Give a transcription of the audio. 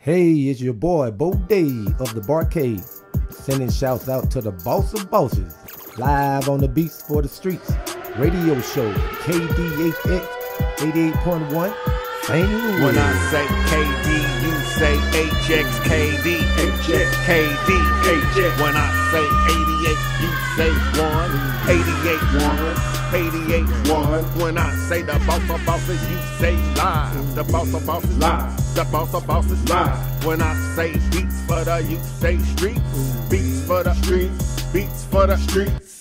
Hey, it's your boy, Bo Day of the Barcade, sending shouts out to the boss of bosses, live on the Beats for the Streets radio show, KDHX 88.1, St. Louis. When I say KD, you say HXKD, HXKD, HX. When I say 88, you say 1, 88, 1, 88, 1. When I say the boss of bosses, you say live. The boss of bosses, live. The boss of bosses, live. When I say beats for the, you say streets. Beats for the streets, beats for the streets.